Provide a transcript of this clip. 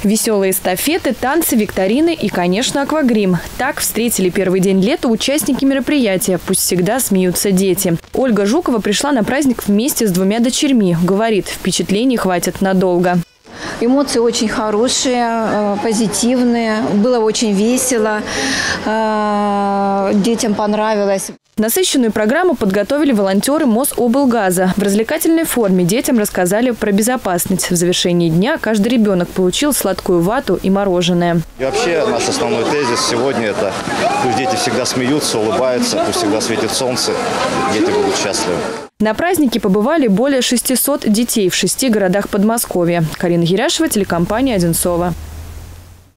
Веселые эстафеты, танцы, викторины и, конечно, аквагрим. Так встретили первый день лета участники мероприятия «Пусть всегда смеются дети». Ольга Жукова пришла на праздник вместе с 2 дочерьми. Говорит, впечатлений хватит надолго. Эмоции очень хорошие, позитивные. Было очень весело. Детям понравилось. Насыщенную программу подготовили волонтеры Мособлгаза. В развлекательной форме детям рассказали про безопасность. В завершении дня каждый ребенок получил сладкую вату и мороженое. И вообще наш основной тезис сегодня – это пусть дети всегда смеются, улыбаются, пусть всегда светит солнце, дети будут счастливы. На празднике побывали более 600 детей в 6 городах Подмосковья. Карина Геряшева, телекомпания «Одинцово».